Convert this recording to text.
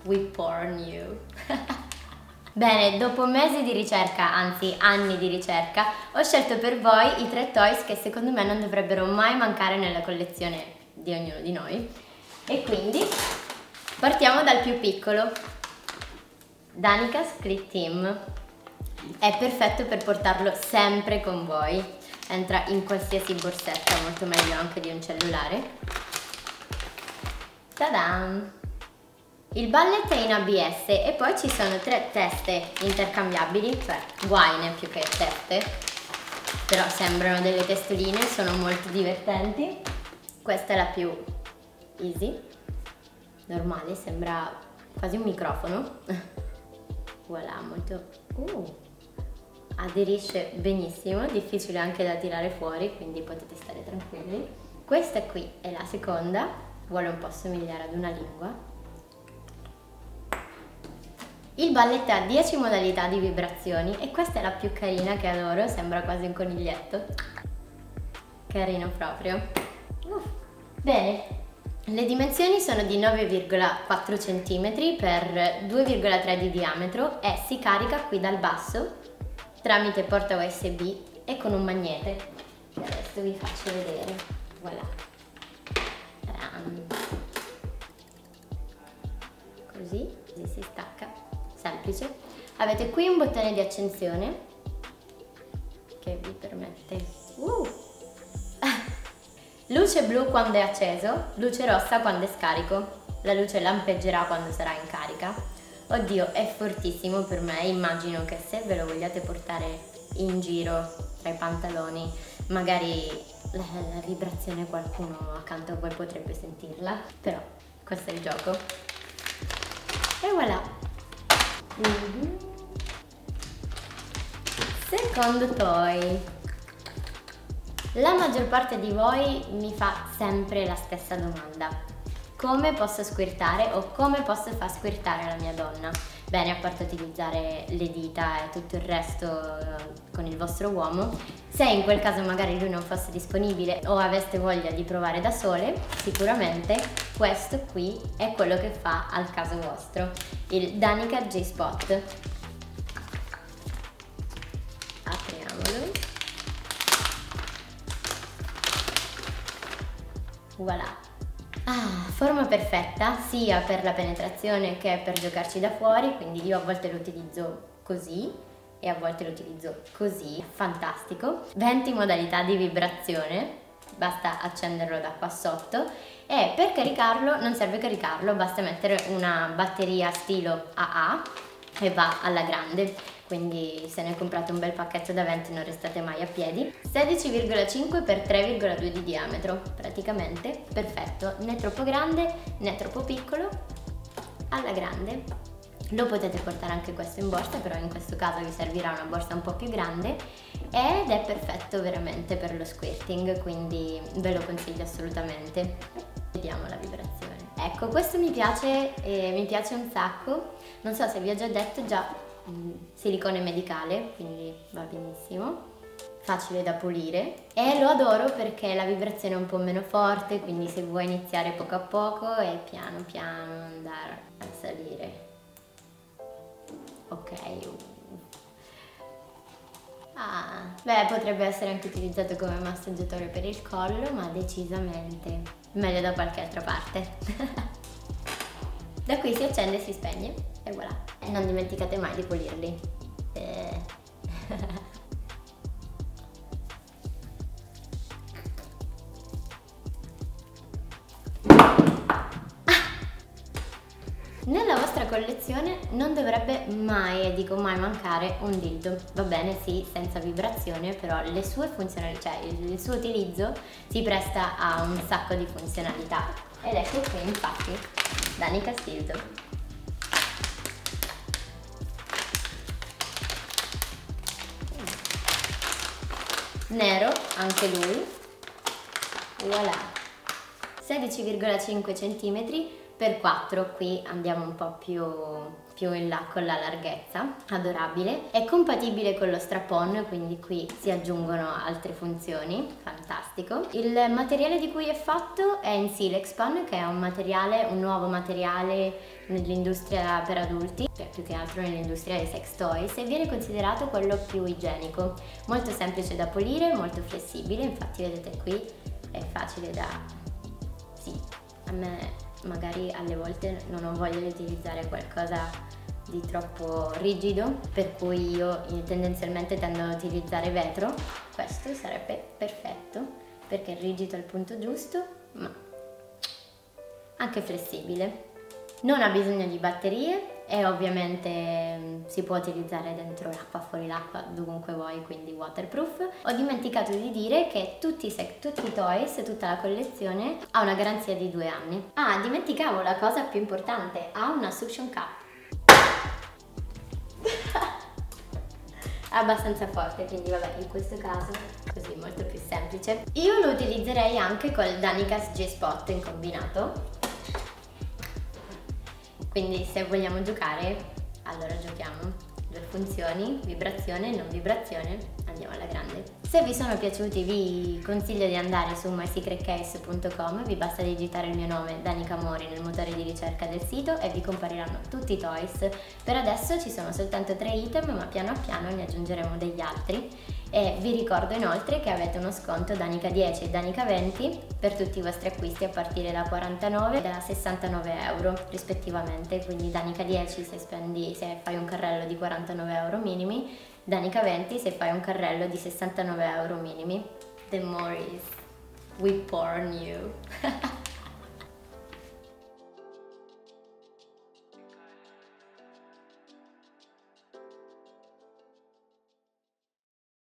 we porn you. Bene, dopo mesi di ricerca, anzi anni di ricerca, ho scelto per voi i 3 toys che secondo me non dovrebbero mai mancare nella collezione di ognuno di noi. E quindi partiamo dal più piccolo, Danica Split Team. È perfetto per portarlo sempre con voi, entra in qualsiasi borsetta, molto meglio anche di un cellulare. Ta-da! Il ballet è in ABS e poi ci sono 3 teste intercambiabili, cioè guaine più che teste, però sembrano delle testoline, sono molto divertenti. Questa è la più easy, normale, sembra quasi un microfono. Voilà, molto... aderisce benissimo, difficile anche da tirare fuori, quindi potete stare tranquilli. Questa qui è la seconda, vuole un po' somigliare ad una lingua. Il ballet ha 10 modalità di vibrazioni e questa è la più carina che adoro, sembra quasi un coniglietto. Carino proprio. Bene, le dimensioni sono di 9,4 cm per 2,3 di diametro e si carica qui dal basso tramite porta USB e con un magnete che adesso vi faccio vedere. Voilà. Così si stacca, semplice. Avete qui un bottone di accensione che vi permette luce blu quando è acceso, luce rossa quando è scarico. La luce lampeggerà quando sarà in carica. Oddio, è fortissimo per me, immagino che se ve lo vogliate portare in giro tra i pantaloni, magari la vibrazione qualcuno accanto a voi potrebbe sentirla, però questo è il gioco. E voilà! Secondo toy. La maggior parte di voi mi fa sempre la stessa domanda. Come posso squirtare o come posso far squirtare la mia donna? Bene, a parte utilizzare le dita e tutto il resto con il vostro uomo, se in quel caso magari lui non fosse disponibile o aveste voglia di provare da sole, sicuramente questo qui è quello che fa al caso vostro, il Danica G-Spot. Apriamolo. Voilà. Forma perfetta sia per la penetrazione che per giocarci da fuori, quindi io a volte lo utilizzo così e a volte lo utilizzo così, fantastico. 20 modalità di vibrazione, basta accenderlo da qua sotto e per caricarlo non serve caricarlo, basta mettere una batteria stilo AA e va alla grande, quindi se ne comprate un bel pacchetto da 20 non restate mai a piedi. 16,5 x 3,2 di diametro, praticamente perfetto, né troppo grande né troppo piccolo, alla grande. Lo potete portare anche questo in borsa, però in questo caso vi servirà una borsa un po' più grande ed è perfetto veramente per lo squirting, quindi ve lo consiglio assolutamente. Vediamo la vibrazione. Ecco, questo mi piace un sacco, non so se vi ho già detto, già silicone medicale, quindi va benissimo, facile da pulire e lo adoro perché la vibrazione è un po' meno forte, quindi se vuoi iniziare poco a poco e piano piano andare a salire. Ok. Beh, potrebbe essere anche utilizzato come massaggiatore per il collo, ma decisamente meglio da qualche altra parte. Da qui si accende e si spegne e voilà. E non dimenticate mai di pulirli. Nella vostra collezione non dovrebbe mai, e dico mai, mancare un dildo. Va bene, sì, senza vibrazione, però le sue funzionalità, cioè il suo utilizzo si presta a un sacco di funzionalità. Ed ecco qui, infatti, Danica Dildo. Nero, anche lui. Voilà. 16,5 cm per 4, qui andiamo un po' più in là con la larghezza, adorabile. È compatibile con lo strap-on, quindi qui si aggiungono altre funzioni, fantastico. Il materiale di cui è fatto è in Silexpan, che è un nuovo materiale nell'industria per adulti, cioè più che altro nell'industria dei sex toys, e viene considerato quello più igienico, molto semplice da pulire, molto flessibile, infatti vedete qui è facile da... sì, a me magari alle volte non ho voglia di utilizzare qualcosa di troppo rigido, per cui io tendenzialmente tendo ad utilizzare vetro. Questo sarebbe perfetto perché è rigido al punto giusto, ma anche flessibile. Non ha bisogno di batterie e ovviamente si può utilizzare dentro l'acqua, fuori l'acqua, dovunque vuoi, quindi waterproof. Ho dimenticato di dire che tutti i toys, tutta la collezione, ha una garanzia di 2 anni. Ah, dimenticavo la cosa più importante, ha una suction cup. È abbastanza forte, quindi vabbè, in questo caso così molto più semplice. Io lo utilizzerei anche col Danikas G-Spot in combinato. Quindi se vogliamo giocare, allora giochiamo. 2 funzioni, vibrazione e non vibrazione, andiamo alla grande. Se vi sono piaciuti vi consiglio di andare su mysecretcase.com, vi basta digitare il mio nome Danica Mori nel motore di ricerca del sito e vi compariranno tutti i toys. Per adesso ci sono soltanto 3 item, ma piano piano ne aggiungeremo degli altri. E vi ricordo inoltre che avete uno sconto Danica 10 e Danica 20 per tutti i vostri acquisti a partire da 49 e da 69 euro rispettivamente, quindi Danica 10 se fai un carrello di 49 euro minimi, Danica 20 se fai un carrello di 69 euro minimi. The more is we porn you.